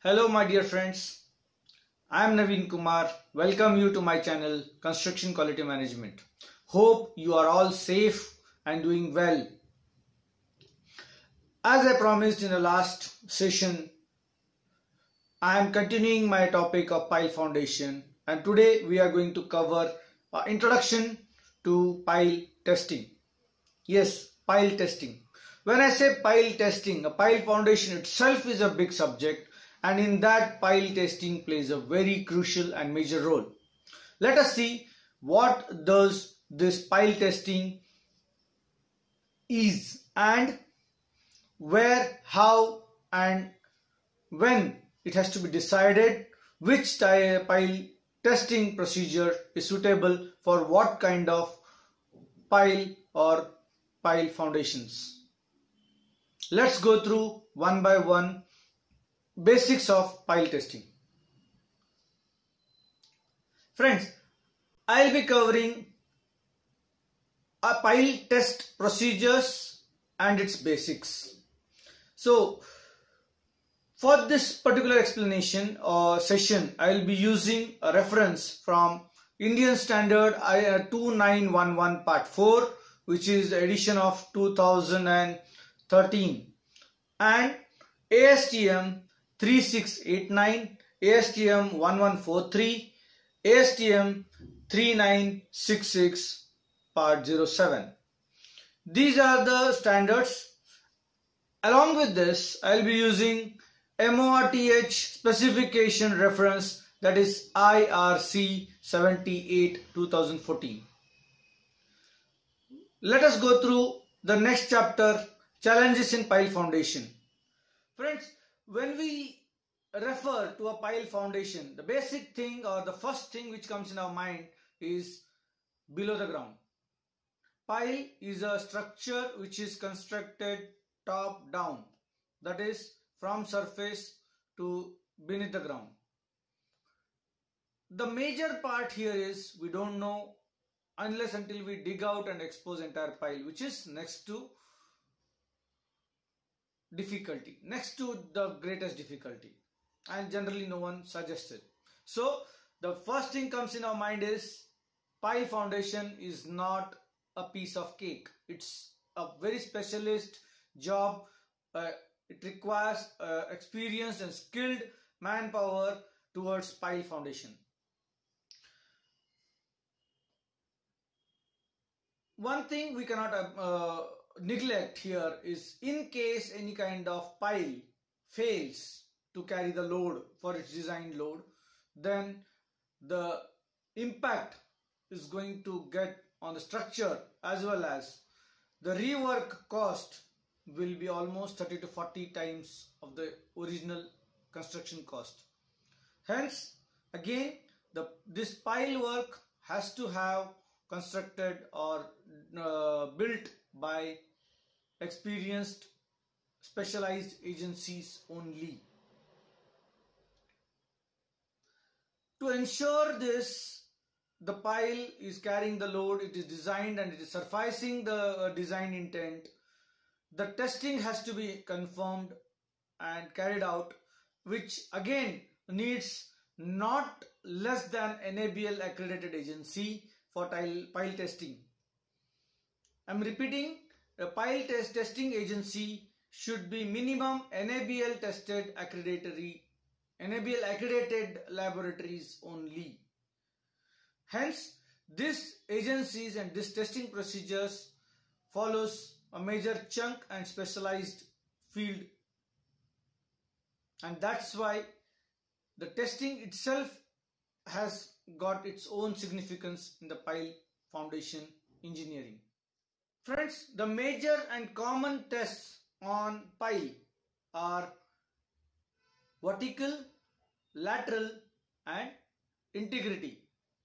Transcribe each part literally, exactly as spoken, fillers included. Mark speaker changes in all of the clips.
Speaker 1: Hello my dear friends, I am Naveen Kumar. Welcome you to my channel Construction Quality Management. Hope you are all safe and doing well. As I promised in the last session, I am continuing my topic of pile foundation, and today we are going to cover uh, introduction to pile testing. Yes, pile testing. When I say pile testing, a pile foundation itself is a big subject, and in that pile testing plays a very crucial and major role. Let us see what does this pile testing is and where, how and when it has to be decided, which pile testing procedure is suitable for what kind of pile or pile foundations. Let's go through one by one basics of pile testing. Friends, I'll be covering a pile test procedures and its basics. So for this particular explanation or session, I'll be using a reference from Indian Standard two nine one one part four, which is the edition of two thousand thirteen, and A S T M three six eight nine, A S T M one one four three, A S T M three nine six six part zero seven. These are the standards. Along with this, I'll be using M O R T H specification reference, that is I R C seventy-eight two thousand fourteen. Let us go through the next chapter, challenges in pile foundation. Friends, when we refer to a pile foundation, the basic thing or the first thing which comes in our mind is below the ground. Pile is a structure which is constructed top down, that is from surface to beneath the ground. The major part here is we don't know unless until we dig out and expose entire pile, which is next to difficulty, next to the greatest difficulty, and generally no one suggested. So the first thing comes in our mind is pile foundation is not a piece of cake. It's a very specialist job. Uh, it requires uh, experienced and skilled manpower towards pile foundation. One thing we cannot uh, neglect here is, in case any kind of pile fails to carry the load for its designed load, then the impact is going to get on the structure, as well as the rework cost will be almost thirty to forty times of the original construction cost. Hence, again, the this pile work has to have constructed or uh, built by experienced specialized agencies only. To ensure this, the pile is carrying the load, it is designed and it is sufficing the uh, design intent, the testing has to be confirmed and carried out, which again needs not less than N A B L accredited agency for tile, pile testing. I am repeating, a pile test testing agency should be minimum N A B L tested accredited, N A B L accredited laboratories only. Hence, these agencies and this testing procedures follows a major chunk and specialized field, and that's why the testing itself has got its own significance in the pile foundation engineering. Friends, the major and common tests on pile are vertical, lateral and integrity.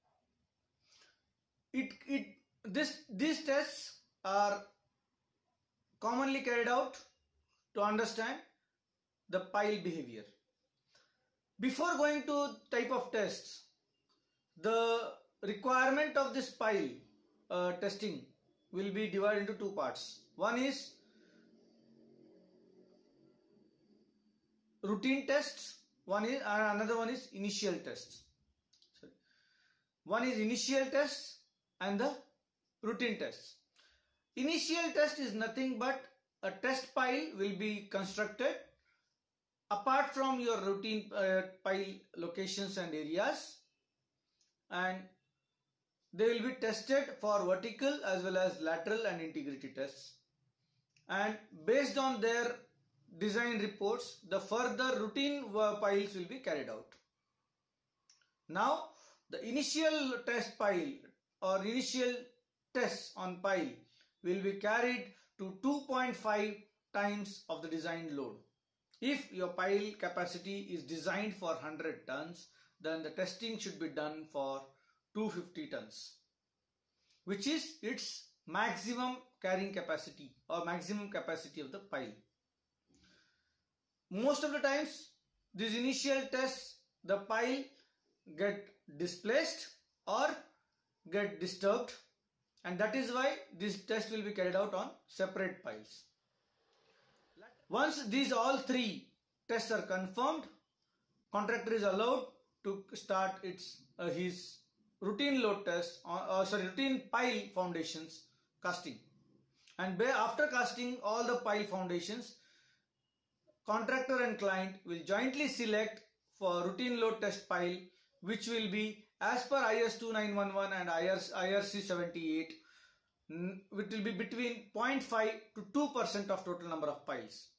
Speaker 1: It, it, this, these tests are commonly carried out to understand the pile behavior. Before going to type of tests, the requirement of this pile uh, testing will be divided into two parts. One is routine tests one is uh, another one is initial test. Sorry. One is initial test and the routine test. Initial test is nothing but a test pile will be constructed apart from your routine uh, pile locations and areas, and they will be tested for vertical as well as lateral and integrity tests, and based on their design reports the further routine piles will be carried out. Now the initial test pile or initial tests on pile will be carried to two point five times of the design load. If your pile capacity is designed for one hundred tons, then the testing should be done for two hundred fifty tons, which is its maximum carrying capacity or maximum capacity of the pile. Most of the times, these initial tests, the pile get displaced or get disturbed, and that is why this test will be carried out on separate piles. Once these all three tests are confirmed, contractor is allowed to start its uh, his routine load test or uh, sorry routine pile foundations casting, and after casting all the pile foundations, contractor and client will jointly select for routine load test pile, which will be as per I S two nine one one and I R C seventy-eight, which will be between zero point five to two percent of total number of piles.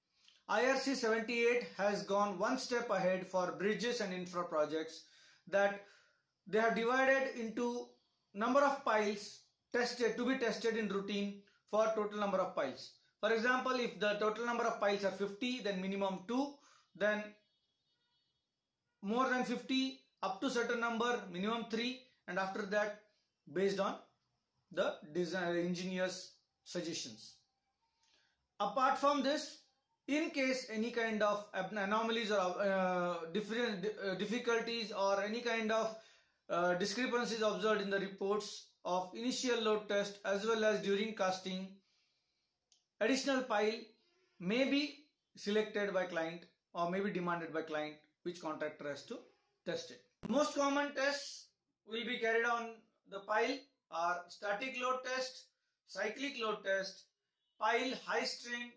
Speaker 1: I R C seventy-eight has gone one step ahead for bridges and infra projects, that they have divided into number of piles tested to be tested in routine for total number of piles. For example, if the total number of piles are fifty, then minimum two, then more than fifty up to certain number minimum three, and after that based on the design engineer's suggestions. Apart from this, in case any kind of anomalies or uh, different uh, difficulties or any kind of uh, discrepancies observed in the reports of initial load test as well as during casting, additional pile may be selected by client or may be demanded by client, which contractor has to test it. Most common tests will be carried on the pile are static load test, cyclic load test, pile high strain,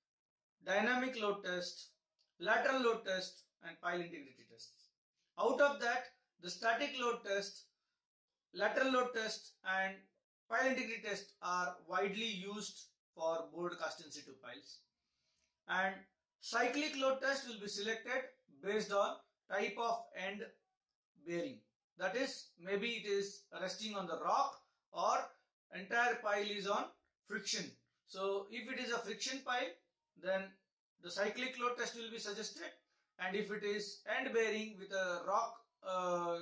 Speaker 1: dynamic load test, lateral load test, and pile integrity tests. Out of that, the static load test, lateral load test, and pile integrity test are widely used for board cast in situ piles, and cyclic load test will be selected based on type of end bearing. That is, maybe it is resting on the rock or entire pile is on friction. So if it is a friction pile, then the cyclic load test will be suggested, and if it is end bearing with a rock uh,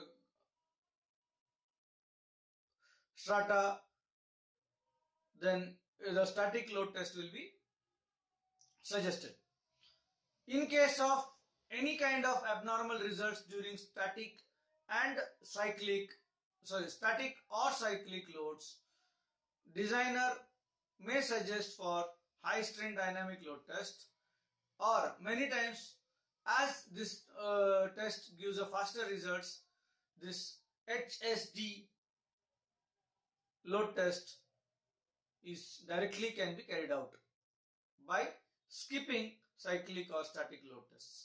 Speaker 1: strata, then the static load test will be suggested. In case of any kind of abnormal results during static and cyclic, sorry, static or cyclic loads, designer may suggest for high strain dynamic load test, or many times as this uh, test gives a faster results, this H S D load test is directly can be carried out by skipping cyclic or static load tests.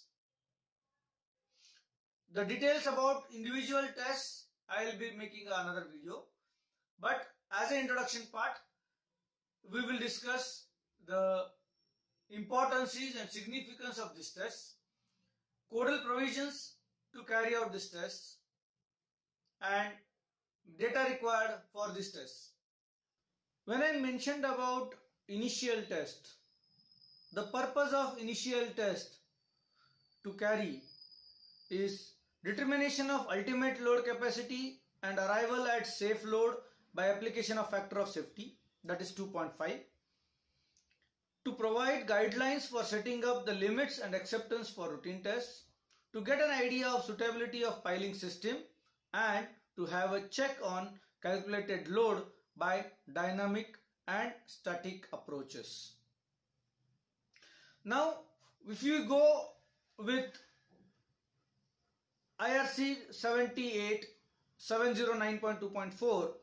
Speaker 1: The details about individual tests I will be making another video, but as an introduction part, we will discuss the importances and significance of this test, codal provisions to carry out this test, and data required for this test. When I mentioned about initial test, the purpose of initial test to carry is determination of ultimate load capacity and arrival at safe load by application of factor of safety, that is two point five. To provide guidelines for setting up the limits and acceptance for routine tests, to get an idea of suitability of piling system, and to have a check on calculated load by dynamic and static approaches. Now, if you go with I R C seventy-eight seven oh nine point two point four,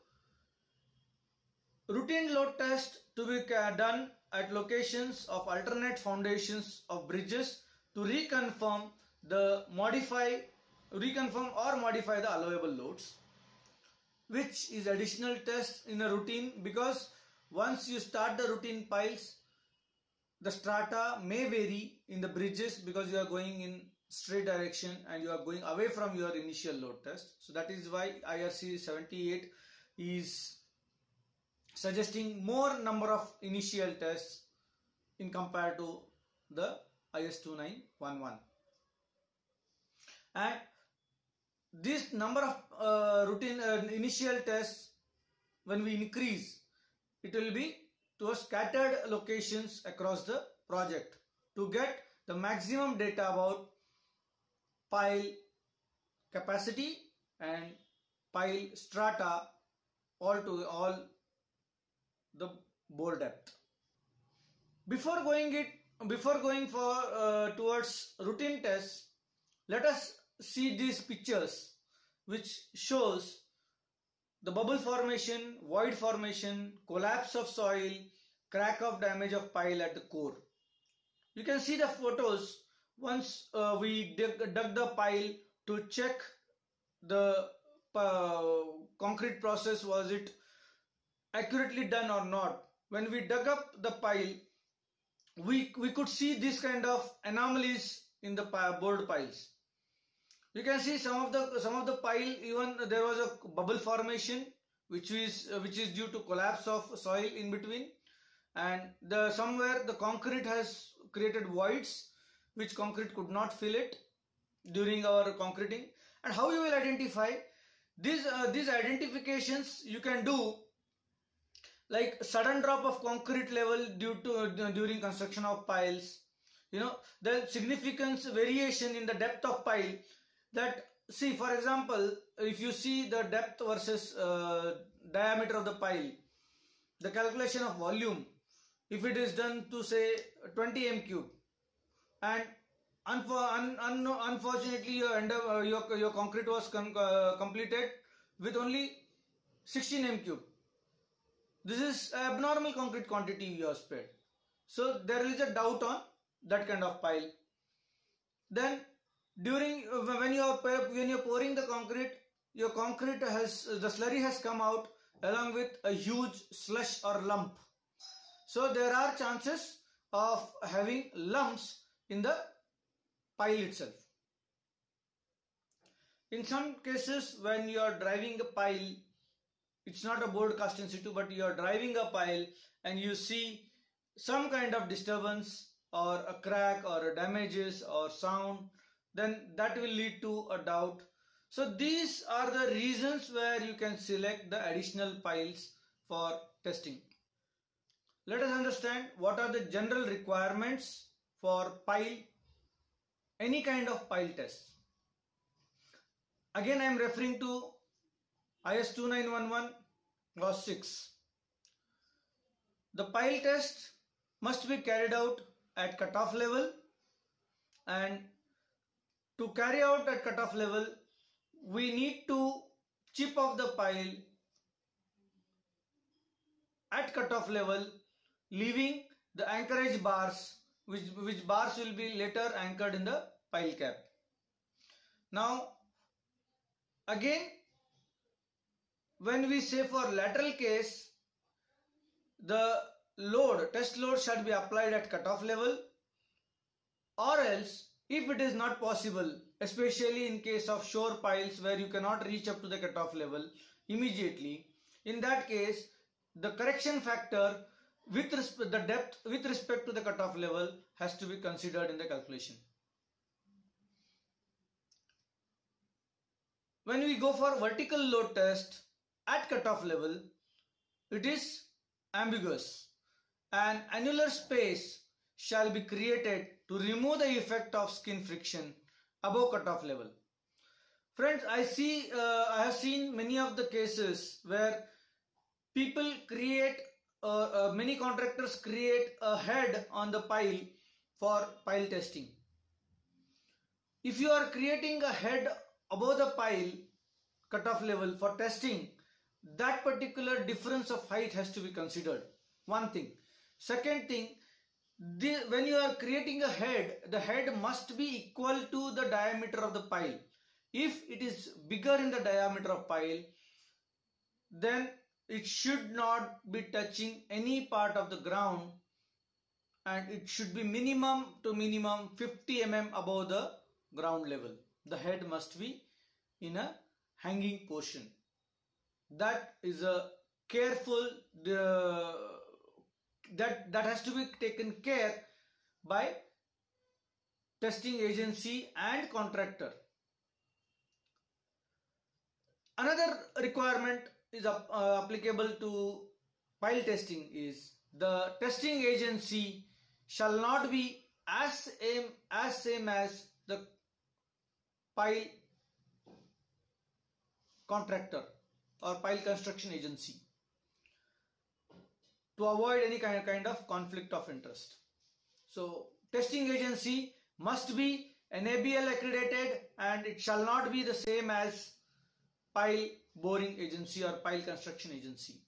Speaker 1: routine load test to be done at locations of alternate foundations of bridges to reconfirm the modify, reconfirm or modify the allowable loads, which is additional test in a routine, because once you start the routine piles, the strata may vary in the bridges because you are going in straight direction and you are going away from your initial load test. So that is why I R C seventy-eight is suggesting more number of initial tests in compared to the I S two nine one one. And this number of uh, routine uh, initial tests, when we increase, it will be to scattered locations across the project to get the maximum data about pile capacity and pile strata all to all the bore depth. Before going it before going for uh, towards routine tests, let us see these pictures which shows the bubble formation, void formation, collapse of soil, crack of damage of pile at the core. You can see the photos once uh, we dug, dug the pile to check the uh, concrete process, was it accurately done or not. When we dug up the pile, we, we could see this kind of anomalies in the board piles. You can see some of the some of the pile, even there was a bubble formation which is uh, which is due to collapse of soil in between, and the somewhere the concrete has created voids which concrete could not fill it during our concreting. And how you will identify these uh, these identifications you can do, like sudden drop of concrete level due to uh, during construction of piles, you know, the significance variation in the depth of pile. That, see, for example, if you see the depth versus uh, diameter of the pile, the calculation of volume, if it is done to say twenty meters cube, and unfor un un unfortunately your, end up, uh, your your concrete was com uh, completed with only sixteen meters cube, this is abnormal concrete quantity you have spared. So there is a doubt on that kind of pile. Then during when you are when you are pouring the concrete, your concrete has the slurry has come out along with a huge slush or lump. So there are chances of having lumps in the pile itself. In some cases, when you are driving a pile, it's not a board cast in situ, but you are driving a pile and you see some kind of disturbance or a crack or a damages or sound, then that will lead to a doubt. So these are the reasons where you can select the additional piles for testing. Let us understand what are the general requirements for pile, any kind of pile test. Again, I am referring to I S two nine one one clause six. The pile test must be carried out at cutoff level, and to carry out at cutoff level, we need to chip off the pile at cutoff level, leaving the anchorage bars, which, which bars will be later anchored in the pile cap. Now, again, when we say for lateral case, the load, test load should be applied at cutoff level, or else if it is not possible, especially in case of shore piles where you cannot reach up to the cutoff level immediately, in that case the correction factor with respect the depth with respect to the cutoff level has to be considered in the calculation. When we go for vertical load test at cutoff level, it is ambiguous. An annular space shall be created to remove the effect of skin friction above cutoff level. Friends, I see, uh, I have seen many of the cases where people create, uh, uh, many contractors create a head on the pile for pile testing. If you are creating a head above the pile cutoff level for testing, that particular difference of height has to be considered. One thing. Second thing, the, when you are creating a head, the head must be equal to the diameter of the pile. If it is bigger in the diameter of pile, then it should not be touching any part of the ground, and it should be minimum to minimum fifty millimeters above the ground level. The head must be in a hanging portion. That is a careful, uh, that, that has to be taken care by testing agency and contractor. Another requirement is uh, applicable to pile testing is the testing agency shall not be as same as same as the pile contractor or pile construction agency, to avoid any kind of, kind of conflict of interest. So testing agency must be N A B L accredited, and it shall not be the same as pile boring agency or pile construction agency.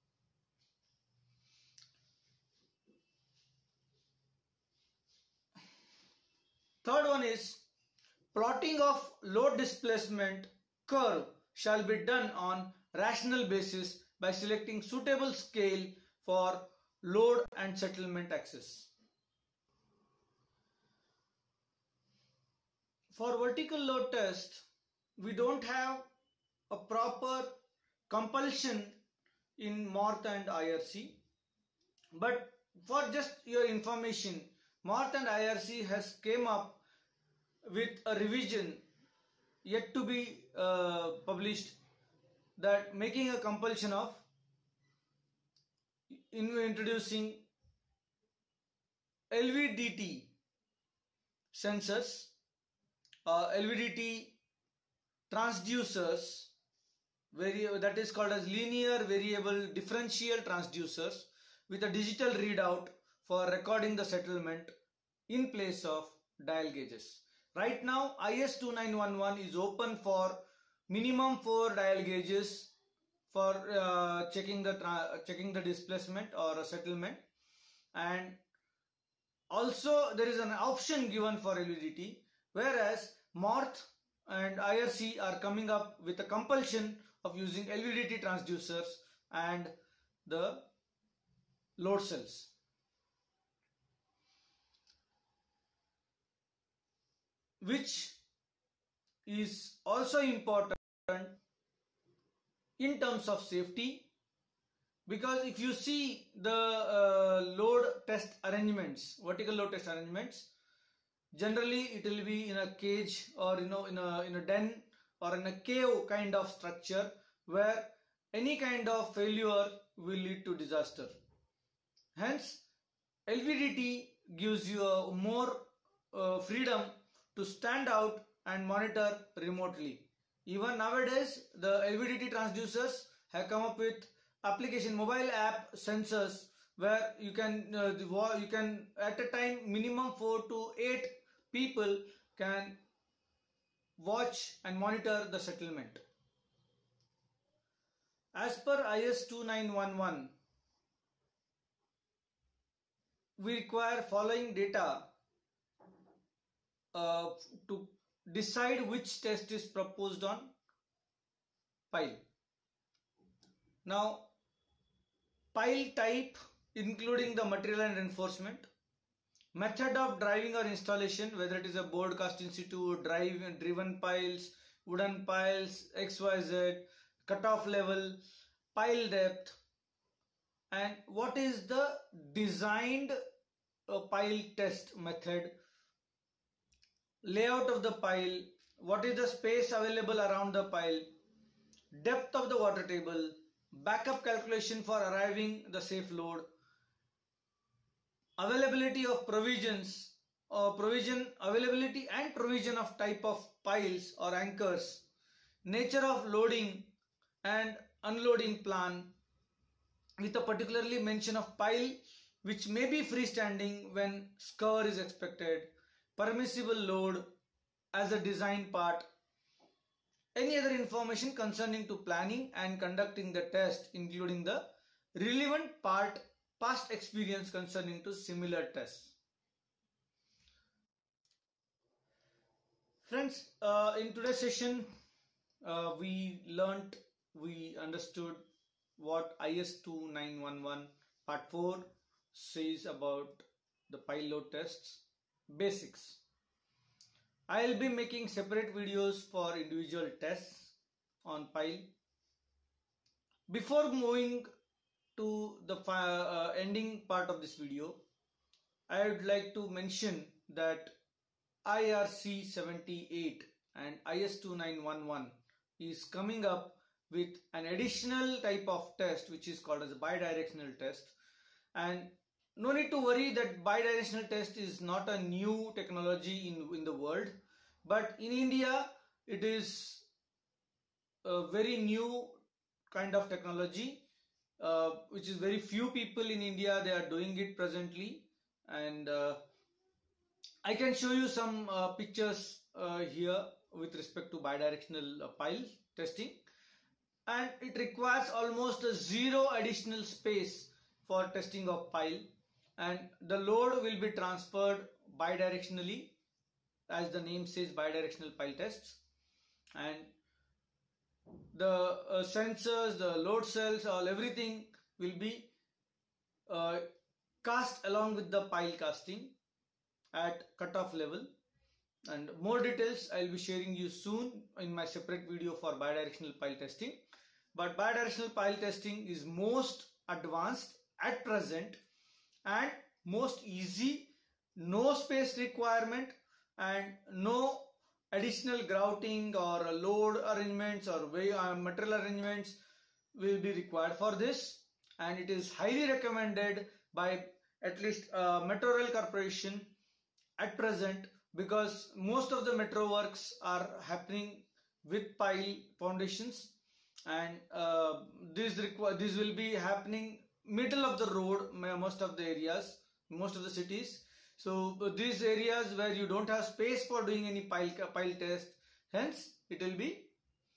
Speaker 1: Third one is plotting of load displacement curve shall be done on rational basis by selecting suitable scale for load and settlement axis. For vertical load test, we don't have a proper compulsion in MORTH and I R C, but for just your information, MORTH and I R C has came up with a revision yet to be uh, published, that making a compulsion of in introducing L V D T sensors, uh, L V D T transducers, vari that is called as linear variable differential transducers, with a digital readout for recording the settlement in place of dial gauges. Right now I S two nine one one is open for minimum four dial gauges for uh, checking the checking the displacement or a settlement, and also there is an option given for L V D T, whereas MORTH and I R C are coming up with a compulsion of using L V D T transducers and the load cells. Which is also important in terms of safety, because if you see the uh, load test arrangements, vertical load test arrangements, generally it will be in a cage or you know in a in a den or in a cave kind of structure, where any kind of failure will lead to disaster. Hence L V D T gives you a more uh, freedom to stand out and monitor remotely. Even nowadays the L V D T transducers have come up with application mobile app sensors, where you can uh, you can at a time minimum four to eight people can watch and monitor the settlement. As per I S two nine one one, we require following data uh, to decide which test is proposed on pile. Now, pile type including the material and reinforcement, method of driving or installation, whether it is a board cast in situ, drive and driven piles, wooden piles, X Y Z, cutoff level, pile depth, and what is the designed uh, pile test method, layout of the pile, what is the space available around the pile, depth of the water table, backup calculation for arriving the safe load, availability of provisions or provision availability and provision of type of piles or anchors, nature of loading and unloading plan, with a particularly mention of pile which may be freestanding when scour is expected, permissible load as a design part, any other information concerning to planning and conducting the test, including the relevant part past experience concerning to similar tests. Friends, uh, in today's session, uh, we learnt, we understood what I S two nine one one part four says about the pile load tests, basics. I will be making separate videos for individual tests on pile. Before moving to the uh, ending part of this video, I would like to mention that I R C seventy-eight and I S two nine one one is coming up with an additional type of test which is called as a bidirectional test. And no need to worry that bidirectional test is not a new technology in, in the world, but in India it is a very new kind of technology, uh, which is very few people in India they are doing it presently. And uh, I can show you some uh, pictures uh, here with respect to bidirectional uh, pile testing, and it requires almost a zero additional space for testing of pile, and the load will be transferred bidirectionally, as the name says, bidirectional pile tests. And the uh, sensors, the load cells, all everything will be uh, cast along with the pile casting at cutoff level. And more details I will be sharing you soon in my separate video for bidirectional pile testing. But bidirectional pile testing is most advanced at present and most easy, no space requirement and no additional grouting or load arrangements or material arrangements will be required for this, and it is highly recommended by at least uh, Metro Rail Corporation at present, because most of the metro works are happening with pile foundations, and uh, this require this will be happening middle of the road, most of the areas, most of the cities. So these areas where you don't have space for doing any pile pile test, hence it will be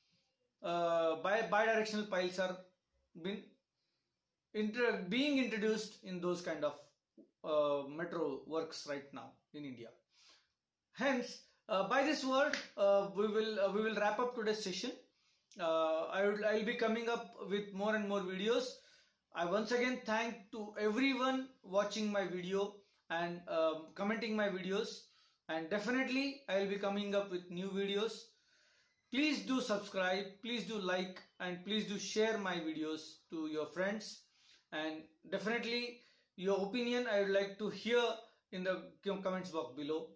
Speaker 1: uh, bi bidirectional piles are been inter being introduced in those kind of uh, metro works right now in India. Hence, uh, by this word, uh, we will uh, we will wrap up today's session. Uh, I will I will be coming up with more and more videos. I once again thank to everyone watching my video and um, commenting my videos, and definitely I will be coming up with new videos. Please do subscribe, please do like, and please do share my videos to your friends, and definitely your opinion I would like to hear in the comments box below.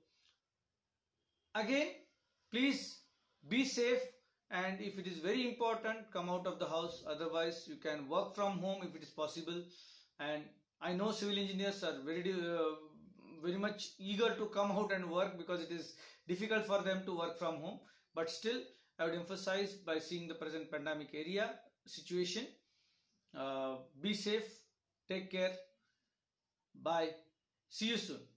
Speaker 1: Again, please be safe, and if it is very important, come out of the house. Otherwise you can work from home if it is possible. And I know civil engineers are very uh, very much eager to come out and work because it is difficult for them to work from home, but still I would emphasize, by seeing the present pandemic area situation, uh, be safe, take care, bye, see you soon.